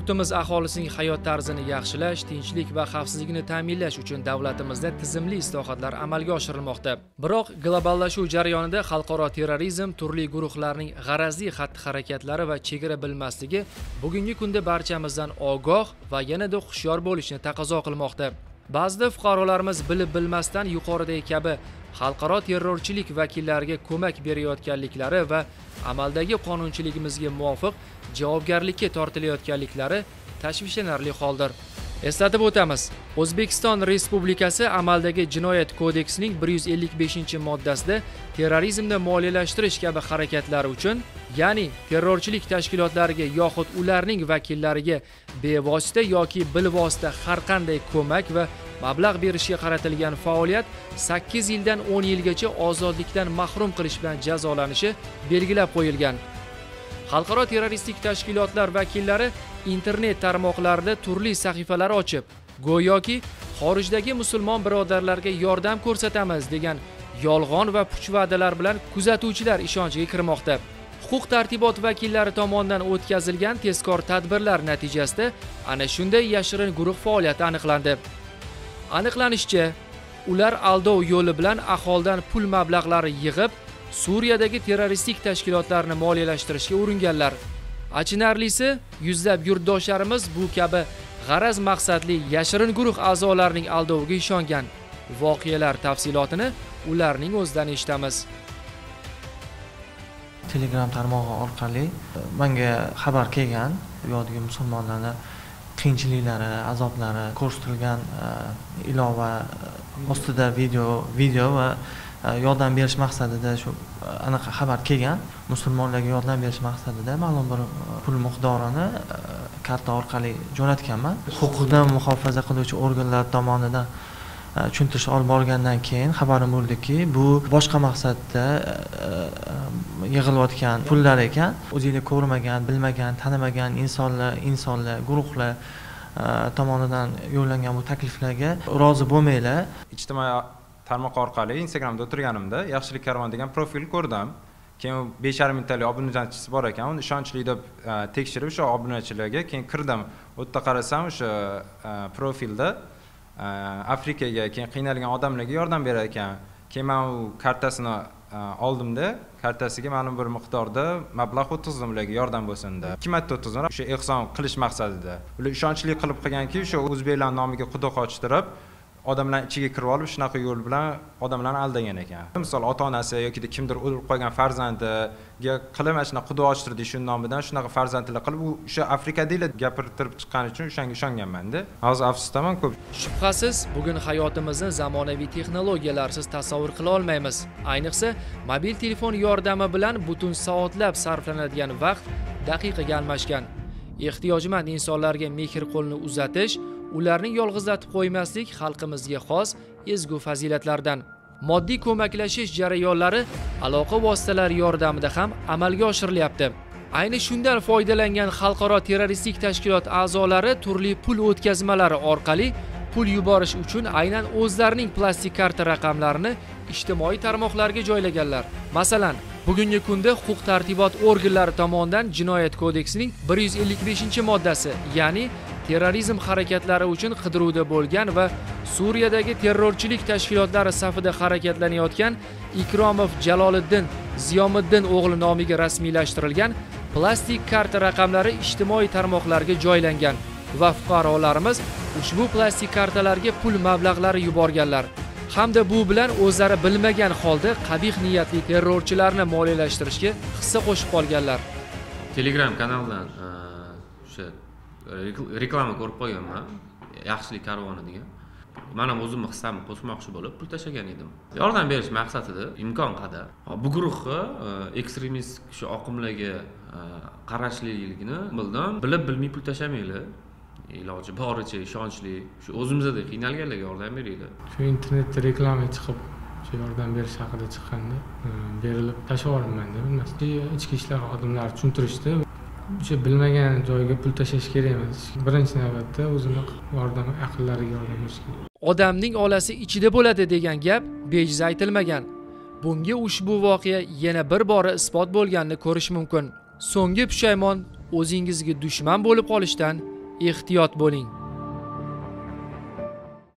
Yurtimiz aholisining hayot tarzini yaxshilash, tinchlik va xavfsizlikni ta'minlash uchun davlatimizda tizimli islohotlar amalga oshirilmoqda. Biroq globallashuv jarayonida xalqaro terrorizm, turli guruhlarning g'arazli xatti-harakatlari va chegara bilmasligi bugungi kunda barchamizdan ogoh va yanada hushyor bo'lishni taqozo qilmoqda. Ba'zida fuqarolarimiz bilib bilmasdan yuqoridagi kabi xalqaro terrorchilik vakillariga ko'mak berayotganliklari va amaldagi qonunchiligimizga muvofiq javobgarlikka tortilayotganliklari tashvishlanarli holdir. Eslatib o'tamiz, O'zbekiston Respublikasi amaldagi Jinoyat kodeksining 155-moddasida terrorizmni moliyalashtirish kabi harakatlar uchun, ya'ni terrorchilik tashkilotlariga yoxud ularning vakillariga bevosita yoki bilvosita har qanday ko'mak va mablag' berishga qaratilgan faoliyat 8 yildan 10 yilgacha ozodlikdan mahrum qilish bilan jazolanishi belgilab qo'yilgan. Xalqaro terroristik tashkilotlar vakillari internet tarmoqlarida turli sahifalar ochib, go'yoki xorijdagi musulmon birodarlarga yordam ko'rsatamiz degan yolg'on va puch va'dalar bilan kuzatuvchilar ishonchiga kirmoqda. Huquq-tartibot vakillari tomonidan o'tkazilgan tezkor tadbirlar natijasida ana shunday yashirin guruh faoliyati aniqlandi. Aniqlanishicha, ular aldov yo'li bilan aholidan pul mablag'lari yig'ib, Suriyadagi terroristik tashkilotlarni moliyalashtirishga uringanlar. Achinarlisi, yuzlab yurtdoshlarimiz bu kabi g'araz maqsadli yashirin guruh a'zolarining aldoviga ishongan. Voqealar tafsilotini ularning o'zidan eshitamiz. Telegram tarmog'i orqali menga xabar kelgan, bu yerdagi musulmonlarni qiyinchiliklari, azoblari ko'rsatilgan ilova ostida video va yordam berish maqsadida shu aniq xabar kelgan. Musulmonlarga yordam berish maqsadida ma'lum bir pul miqdorini karta orqali jo'natganman. Huquqni muhofaza qiluvchi organlar tomonidan tushuntirish olib borgandan keyin xabarim bo'ldiki, bu boshqa maqsadda yig'ilayotgan pullar ekan. O'zingizlar ko'rmagan, bilmagan, tanimagan insonlar, guruhlar tomonidan yo'llangan bu takliflarga rozi bo'lmanglar. Ijtimoiy tarmoq orqali Instagramda o'tirganimda yaxshilik karvon degan profil ko'rdim. Keyin 5,5 mingtalik obunachisi bor ekan. Uni ishonchli deb tekshirib o'sha obunachilarga keyin kirdim. U yerda qarasam o'sha profilda Afrikaga keyin qiynalgan odamlarga yordam berar ekan. Keyin men u kartasini oldimda, kartasiga ma'lum bir miqdorda mablag' o'tkazdim ularga yordam bo'lsin deb. 2 marta o'tkazdim o'sha ehson qilish maqsadida. Ular ishonchli qilib qilganki, o'sha o'zbeklar nomiga quduq ochtirib, odamlarning ichiga kirib olib, shunaqa yo'l bilan odamlarni aldagan ekan. Misol ota-onasi yoki kimdir o'lib qolgan farzandiga qilib mana shunaqa quduq ochtirdi shu nomidan, shunaqa farzandlar qilib, u o'sha Afrikadagilar gapirtirib chiqqani uchun o'shanga ishonganman-da. Hozir afsusdaman ko'p. Shubhasiz, bugun hayotimizni zamonaviy texnologiyalarsiz tasavvur qila olmaymiz. Ayniqsa, mobil telefon yordami bilan butun soatlab sarflanadigan vaqt daqiqaga almashgan. Ehtiyojmand insonlarga mehr qo'lni uzatish, ularni yolg'izlatib qo'ymaslik xalqimizga xos ezgu fazilatlardan. Moddiy ko'maklashish jarayonlari aloqa vositalari yordamida ham amalga oshirilyapti. Ayni shundan foydalangan xalqaro terroristik tashkilot a'zolari turli pul o'tkazmalari orqali pul yuborish uchun aynan o'zlarining plastik karta raqamlarini ijtimoiy tarmoqlarga joylaganlar. Masalan, bugungi kunda huquq-tartibot organlari tomonidan Jinoyat kodeksining 155-moddasi, ya'ni terrorizm harakatlari uchun qidiruvda bo'lgan va Suriyadagi terrorchilik tashkilotlari safida harakatlanayotgan Ikromov Jaloliddin Ziyomiddin o'g'li nomiga rasmiylashtirilgan plastik karta raqamlari ijtimoiy tarmoqlarga joylangan va fuqarolarimiz ushbu plastik kartalarga pul mablag'lari yuborganlar hamda bu bilan o'zlari bilmagan holda qabih niyatli terrorchilarni moliyalashtirishga hissa qo'shib qolganlar. Telegram kanaldan o'sha reklama ko'rib qo'yganman, yaxshilik karvoni degan. Men ham o'zimni hissamni qo'shmoqchi bo'lib pul tashlagan edim. Yordam berish maqsadida imkon qadar bu guruhga ekstremist shu oqimlarga qarashliligini bildim. Bilib bilmay pul tashlamanglar. Iloji boricha ishonchli, shu o'zimizda qiynalganlarga yordam beringlar. Shu internetda reklama chiqib, shu yordam berish haqida chiqqanda berilib tashlavorman-da, bilmasdim. Ichki ishlar xodimlari tushuntirishdi. O'sha bilmagan joyga pul tashlash kerak emas. Birinchi navbatda o'zini yordam aqllariga yordam berish kerak. Odamning olasi ichida bo'ladi degan gap bejiz aytilmagan. Bunga ushbu voqea yana bir bora isbot bo'lganini ko'rish mumkin. So'nggi pushaymon o'zingizga dushman bo'lib qolishdan ehtiyot bo'ling.